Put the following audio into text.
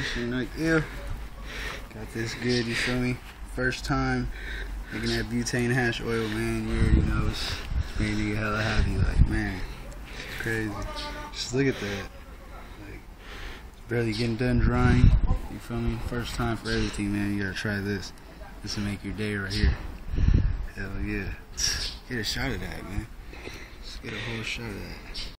Shit like, yeah. Got this good, you feel me? First time making that butane hash oil, man. You already know it's made me hella happy. Like, man, it's crazy. Just look at that. Like, barely getting done drying. You feel me? First time for everything, man. You gotta try this. This will make your day right here. Hell yeah. Get a shot of that, man. Just get a whole shot of that.